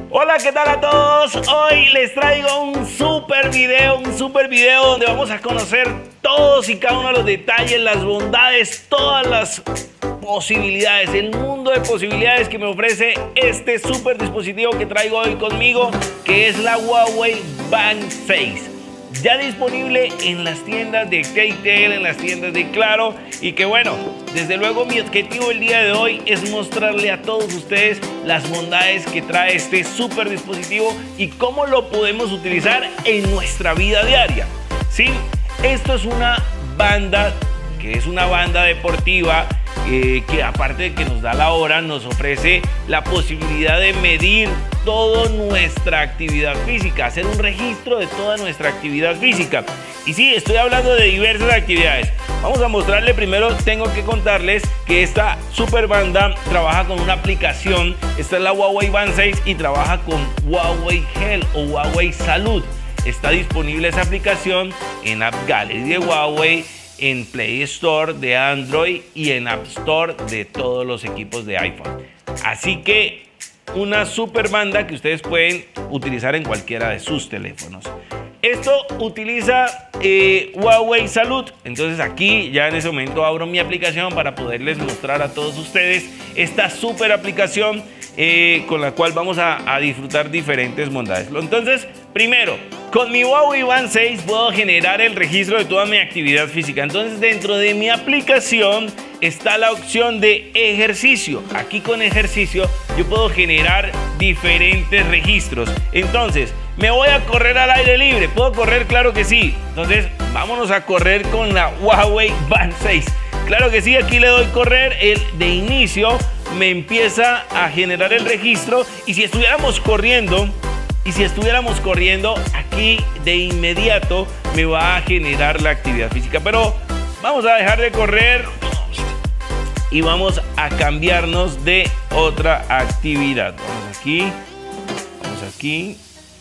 Hola, ¿qué tal a todos? Hoy les traigo un super video donde vamos a conocer todos y cada uno de los detalles, las bondades, todas las posibilidades, el mundo de posibilidades que me ofrece este super dispositivo que traigo hoy conmigo, que es la Huawei Band 6. Ya disponible en las tiendas de KTL, en las tiendas de Claro, y que bueno, desde luego mi objetivo el día de hoy es mostrarle a todos ustedes las bondades que trae este super dispositivo y cómo lo podemos utilizar en nuestra vida diaria. Sí, esto es una banda que es una banda deportiva que aparte de que nos da la hora, nos ofrece la posibilidad de medir toda nuestra actividad física, hacer un registro de toda nuestra actividad física. Y sí, estoy hablando de diversas actividades. Vamos a mostrarle primero, tengo que contarles que esta super banda trabaja con una aplicación. Esta es la Huawei Band 6 y trabaja con Huawei Health o Huawei Salud. Está disponible esa aplicación en App Gallery de Huawei, en Play Store de Android y en App Store de todos los equipos de iPhone. Así que una super banda que ustedes pueden utilizar en cualquiera de sus teléfonos. Esto utiliza Huawei Salud. Entonces aquí ya en ese momento abro mi aplicación para poderles mostrar a todos ustedes esta super aplicación con la cual vamos a disfrutar diferentes bondades. Entonces, primero, con mi Huawei Band 6 puedo generar el registro de toda mi actividad física. Entonces, dentro de mi aplicación está la opción de ejercicio. Aquí con ejercicio yo puedo generar diferentes registros. Entonces, me voy a correr al aire libre. ¿Puedo correr? Claro que sí. Entonces, vámonos a correr con la Huawei Band 6. Claro que sí, aquí le doy correr. De inicio me empieza a generar el registro. Y si estuviéramos corriendo, aquí de inmediato me va a generar la actividad física. Pero vamos a dejar de correr y vamos a cambiarnos de otra actividad. Vamos aquí.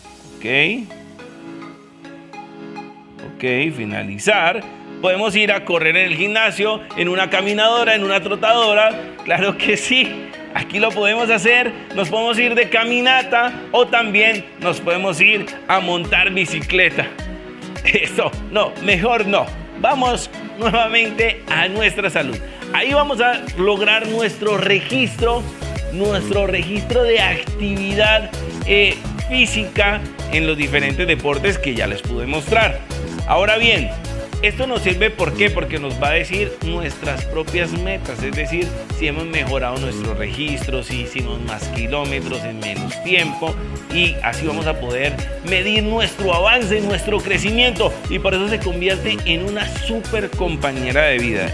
Ok, finalizar. Podemos ir a correr en el gimnasio, en una caminadora, en una trotadora. Claro que sí. Aquí lo podemos hacer, nos podemos ir de caminata o también nos podemos ir a montar bicicleta. Eso, no, mejor no. Vamos nuevamente a nuestra salud. Ahí vamos a lograr nuestro registro de actividad física en los diferentes deportes que ya les pude mostrar. Ahora bien, esto nos sirve ¿por qué? Porque nos va a decir nuestras propias metas, es decir, si hemos mejorado nuestro registro, si hicimos más kilómetros en menos tiempo, y así vamos a poder medir nuestro avance, nuestro crecimiento, y por eso se convierte en una super compañera de vida,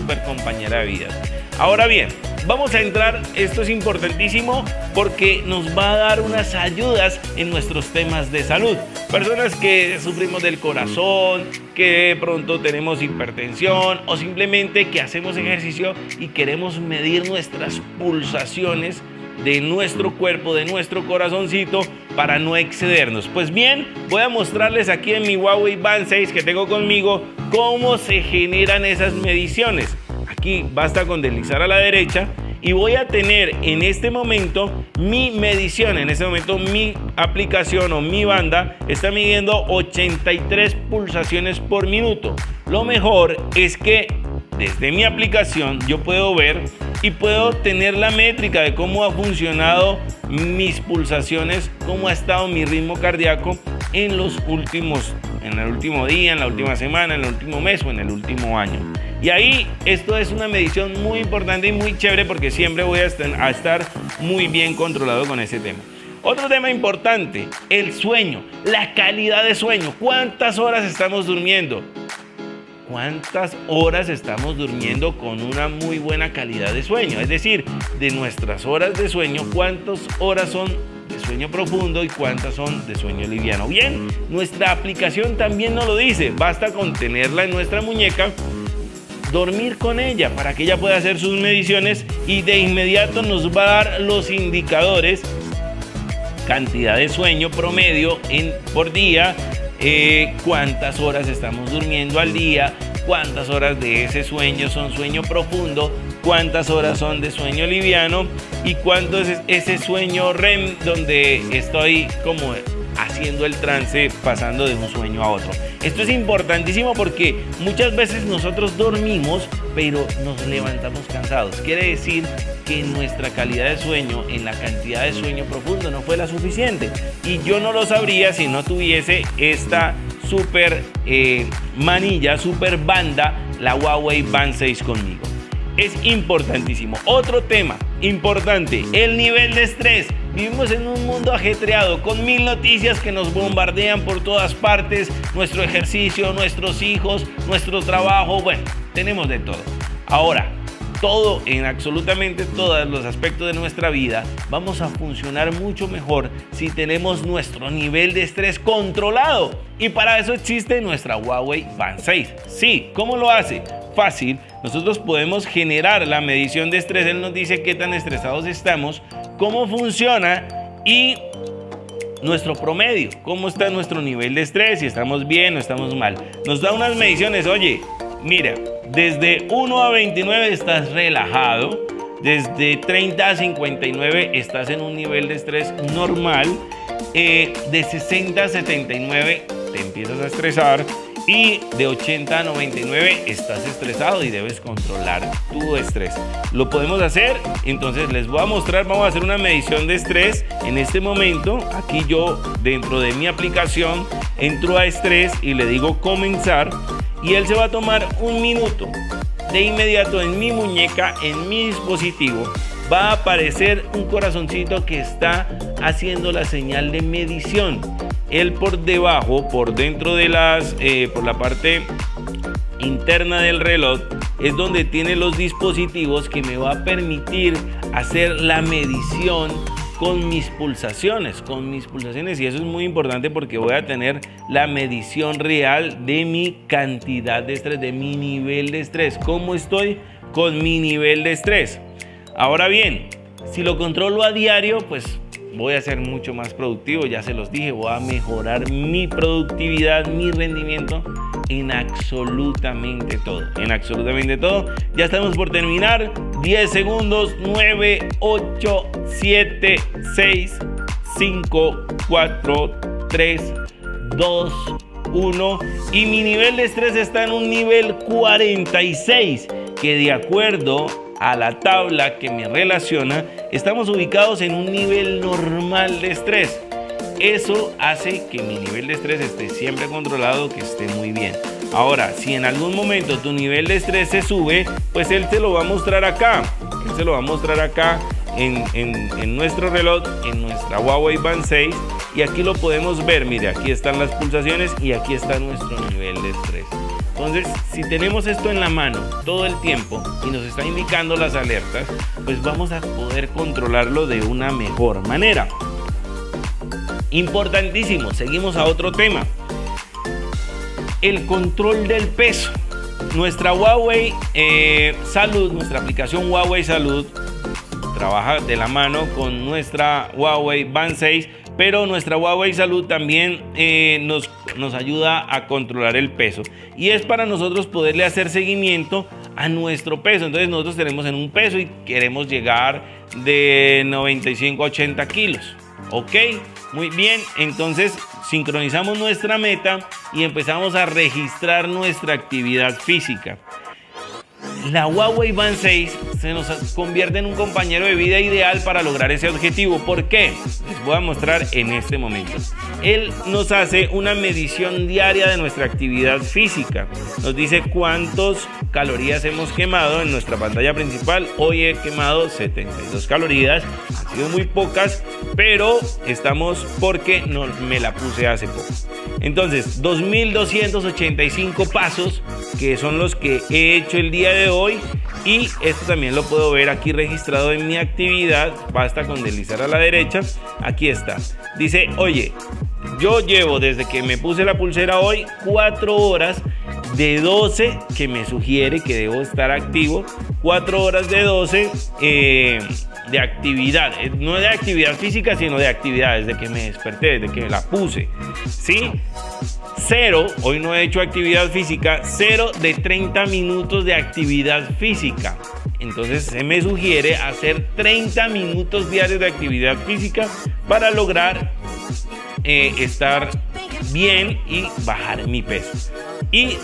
Ahora bien, vamos a entrar, esto es importantísimo porque nos va a dar unas ayudas en nuestros temas de salud. Personas que sufrimos del corazón, que de pronto tenemos hipertensión o simplemente que hacemos ejercicio y queremos medir nuestras pulsaciones de nuestro cuerpo, de nuestro corazoncito para no excedernos. Pues bien, voy a mostrarles aquí en mi Huawei Band 6 que tengo conmigo cómo se generan esas mediciones. Aquí basta con deslizar a la derecha y voy a tener en este momento mi medición. En este momento mi aplicación o mi banda está midiendo 83 pulsaciones por minuto. Lo mejor es que desde mi aplicación yo puedo ver y puedo tener la métrica de cómo ha funcionado mis pulsaciones, cómo ha estado mi ritmo cardíaco en el último día, en la última semana, en el último mes o en el último año. Y ahí esto es una medición muy importante y muy chévere porque siempre voy a estar muy bien controlado con ese tema. Otro tema importante, el sueño, la calidad de sueño. ¿Cuántas horas estamos durmiendo? ¿Cuántas horas estamos durmiendo con una muy buena calidad de sueño? Es decir, de nuestras horas de sueño, ¿cuántas horas son de sueño profundo y cuántas son de sueño liviano? Bien, nuestra aplicación también nos lo dice. Basta con tenerla en nuestra muñeca, dormir con ella para que ella pueda hacer sus mediciones y de inmediato nos va a dar los indicadores, cantidad de sueño promedio por día, cuántas horas estamos durmiendo al día, cuántas horas de ese sueño son sueño profundo, cuántas horas son de sueño liviano y cuándo es ese sueño REM donde estoy como haciendo el trance, pasando de un sueño a otro. Esto es importantísimo porque muchas veces nosotros dormimos, pero nos levantamos cansados. Quiere decir que nuestra calidad de sueño, en la cantidad de sueño profundo, no fue la suficiente. Y yo no lo sabría si no tuviese esta super manilla, super banda, la Huawei Band 6 conmigo. Es importantísimo. Otro tema importante, el nivel de estrés. Vivimos en un mundo ajetreado, con 1000 noticias que nos bombardean por todas partes, nuestro ejercicio, nuestros hijos, nuestro trabajo, bueno, tenemos de todo. Ahora, todo, en absolutamente todos los aspectos de nuestra vida, vamos a funcionar mucho mejor si tenemos nuestro nivel de estrés controlado. Y para eso existe nuestra Huawei Band 6. Sí, ¿cómo lo hace? Fácil, nosotros podemos generar la medición de estrés. Él nos dice qué tan estresados estamos, cómo funciona y nuestro promedio, cómo está nuestro nivel de estrés, si estamos bien o estamos mal. Nos da unas mediciones, oye, mira, desde 1 a 29 estás relajado, desde 30 a 59 estás en un nivel de estrés normal, de 60 a 79 te empiezas a estresar, y de 80 a 99 estás estresado y debes controlar tu estrés. Lo podemos hacer, entonces les voy a mostrar, vamos a hacer una medición de estrés en este momento. Aquí yo dentro de mi aplicación entro a estrés y le digo comenzar y él se va a tomar un minuto. De inmediato en mi muñeca, en mi dispositivo, va a aparecer un corazoncito que está haciendo la señal de medición. Él por debajo, por dentro de por la parte interna del reloj, es donde tiene los dispositivos que me va a permitir hacer la medición con mis pulsaciones, y eso es muy importante porque voy a tener la medición real de mi cantidad de estrés, de mi nivel de estrés, cómo estoy con mi nivel de estrés. Ahora bien, si lo controlo a diario, pues voy a ser mucho más productivo, ya se los dije, voy a mejorar mi productividad, mi rendimiento en absolutamente todo, Ya estamos por terminar, 10 segundos, 9, 8, 7, 6, 5, 4, 3, 2, 1 y mi nivel de estrés está en un nivel 46, que de acuerdo a la tabla que me relaciona, estamos ubicados en un nivel normal de estrés. Eso hace que mi nivel de estrés esté siempre controlado, que esté muy bien. Ahora, si en algún momento tu nivel de estrés se sube, pues él te lo va a mostrar acá. Él se lo va a mostrar acá en nuestro reloj, en nuestra Huawei Band 6. Y aquí lo podemos ver, mire, aquí están las pulsaciones y aquí está nuestro nivel de estrés. Entonces, si tenemos esto en la mano todo el tiempo y nos está indicando las alertas, pues vamos a poder controlarlo de una mejor manera. Importantísimo, seguimos a otro tema. El control del peso. Nuestra Huawei Salud, nuestra aplicación Huawei Salud, trabaja de la mano con nuestra Huawei Band 6, pero nuestra Huawei Salud también nos ayuda a controlar el peso. Y es para nosotros poderle hacer seguimiento a nuestro peso. Entonces nosotros tenemos en un peso y queremos llegar de 95 a 80 kilos. Ok, muy bien, entonces sincronizamos nuestra meta y empezamos a registrar nuestra actividad física. La Huawei Band 6 se nos convierte en un compañero de vida ideal para lograr ese objetivo. ¿Por qué? Les voy a mostrar en este momento. Él nos hace una medición diaria de nuestra actividad física. Nos dice cuántas calorías hemos quemado en nuestra pantalla principal. Hoy he quemado 72 calorías. Han sido muy pocas, pero estamos porque no me la puse hace poco. Entonces, 2.285 pasos, que son los que he hecho el día de hoy, y esto también lo puedo ver aquí registrado en mi actividad. Basta con deslizar a la derecha, aquí está. Dice, oye, yo llevo desde que me puse la pulsera hoy 4 horas de 12 que me sugiere que debo estar activo, 4 horas de 12 de actividad, no de actividad física, sino de actividad, desde que me desperté, desde que me la puse, ¿sí? 0, hoy no he hecho actividad física, 0 de 30 minutos de actividad física. entonces se me sugiere hacer 30 minutos diarios de actividad física para lograr estar bien y bajar mi peso. Y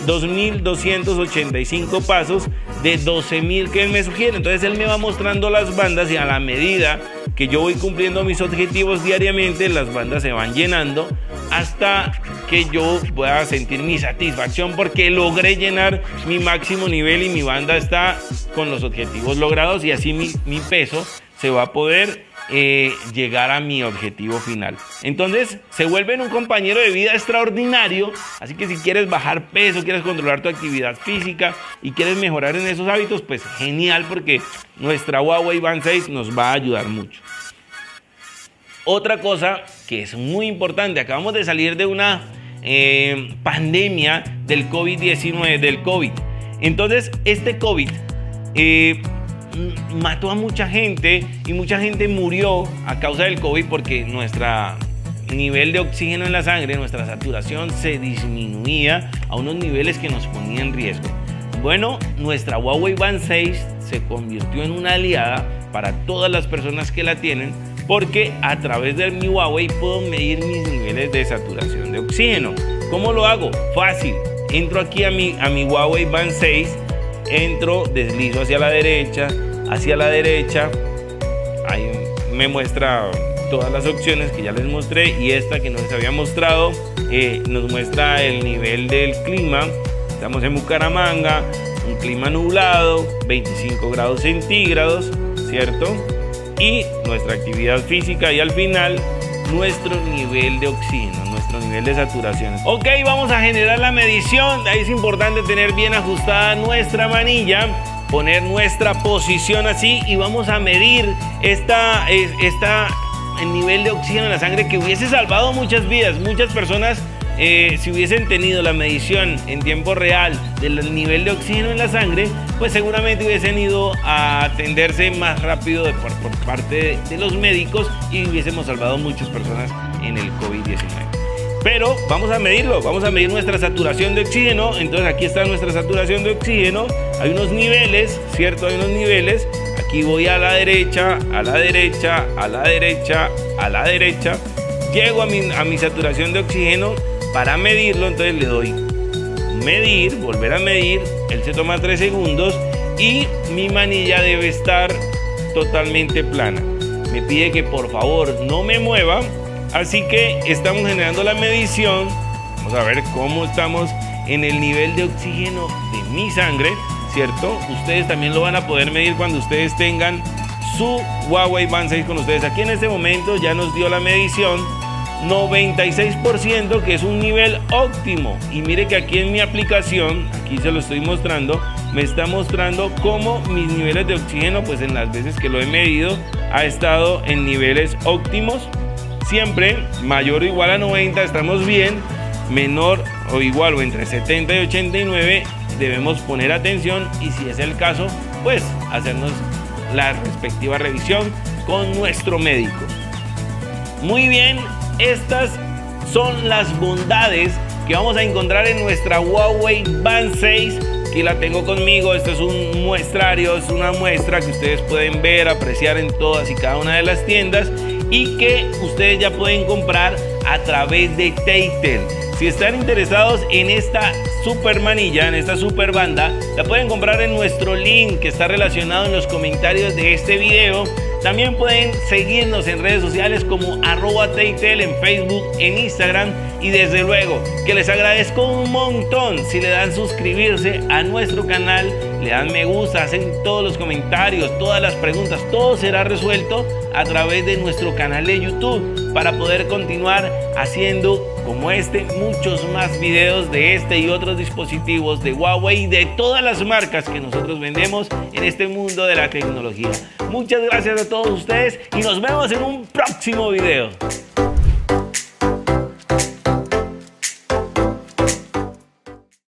2.285 pasos de 12.000 que él me sugiere. Entonces él me va mostrando las bandas y a la medida que yo voy cumpliendo mis objetivos diariamente, las bandas se van llenando hasta que yo pueda sentir mi satisfacción porque logré llenar mi máximo nivel y mi banda está con los objetivos logrados, y así mi peso se va a poder llegar a mi objetivo final. Entonces se vuelven un compañero de vida extraordinario. Así que si quieres bajar peso, quieres controlar tu actividad física y quieres mejorar en esos hábitos, pues genial, porque nuestra Huawei Band 6 nos va a ayudar mucho. Otra cosa que es muy importante, acabamos de salir de una pandemia del COVID-19, del COVID. Entonces este COVID mató a mucha gente y mucha gente murió a causa del COVID porque nuestro nivel de oxígeno en la sangre, nuestra saturación se disminuía a unos niveles que nos ponían en riesgo. Bueno, nuestra Huawei Band 6 se convirtió en una aliada para todas las personas que la tienen, porque a través de mi Huawei puedo medir mis niveles de saturación de oxígeno. ¿Cómo lo hago? Fácil. Entro aquí a mi Huawei Band 6, entro, deslizo hacia la derecha, ahí me muestra todas las opciones que ya les mostré, y esta que no les había mostrado nos muestra el nivel del clima. Estamos en Bucaramanga, un clima nublado, 25 grados centígrados, ¿cierto? Y nuestra actividad física, y al final nuestro nivel de oxígeno, nuestro nivel de saturación. Ok, vamos a generar la medición. Ahí es importante tener bien ajustada nuestra manilla, poner nuestra posición así, y vamos a medir el nivel de oxígeno en la sangre, que hubiese salvado muchas vidas. Muchas personas, si hubiesen tenido la medición en tiempo real del nivel de oxígeno en la sangre, pues seguramente hubiesen ido a atenderse más rápido por parte de los médicos, y hubiésemos salvado muchas personas en el COVID-19. Pero vamos a medirlo, vamos a medir nuestra saturación de oxígeno. Entonces aquí está nuestra saturación de oxígeno. Hay unos niveles, ¿cierto? Hay unos niveles. Aquí voy a la derecha, a la derecha, a la derecha, a la derecha. Llego a mi saturación de oxígeno para medirlo. Entonces le doy medir, volver a medir. Él se toma 3 segundos y mi manilla debe estar totalmente plana. Me pide que por favor no me mueva. Así que estamos generando la medición. Vamos a ver cómo estamos en el nivel de oxígeno de mi sangre, ¿cierto? Ustedes también lo van a poder medir cuando ustedes tengan su Huawei Band 6 con ustedes. Aquí en este momento ya nos dio la medición 96%, que es un nivel óptimo. Y mire que aquí en mi aplicación, aquí se lo estoy mostrando, me está mostrando cómo mis niveles de oxígeno, pues en las veces que lo he medido, ha estado en niveles óptimos. Siempre mayor o igual a 90 estamos bien, menor o igual o entre 70 y 89 debemos poner atención, y si es el caso, pues hacernos la respectiva revisión con nuestro médico. Muy bien, estas son las bondades que vamos a encontrar en nuestra Huawei Band 6. Aquí la tengo conmigo. Esto es un muestrario, es una muestra que ustedes pueden ver, apreciar en todas y cada una de las tiendas, y que ustedes ya pueden comprar a través de Taytel. Si están interesados en esta super manilla, en esta super banda, la pueden comprar en nuestro link que está relacionado en los comentarios de este video. También pueden seguirnos en redes sociales como @Taytel, en Facebook, en Instagram, y desde luego que les agradezco un montón si le dan suscribirse a nuestro canal, le dan me gusta, hacen todos los comentarios, todas las preguntas. Todo será resuelto a través de nuestro canal de YouTube para poder continuar haciendo como muchos más videos de este y otros dispositivos de Huawei y de todas las marcas que nosotros vendemos en este mundo de la tecnología. Muchas gracias a todos ustedes y nos vemos en un próximo video.